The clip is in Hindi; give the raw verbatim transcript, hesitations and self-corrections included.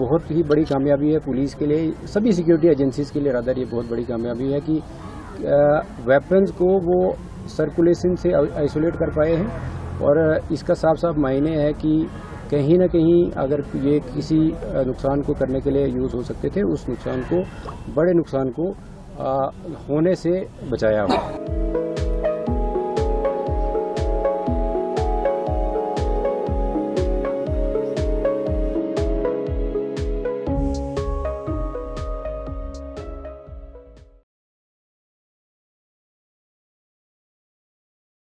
बहुत ही बड़ी कामयाबी है पुलिस के लिए, सभी सिक्योरिटी एजेंसीज के लिए रादर ये बहुत बड़ी कामयाबी है कि वेपन्स को वो सर्कुलेशन से आइसोलेट कर पाए हैं। और इसका साफ साफ मायने है कि कहीं ना कहीं अगर ये किसी नुकसान को करने के लिए यूज़ हो सकते थे, उस नुकसान को, बड़े नुकसान को आ, होने से बचाया हो।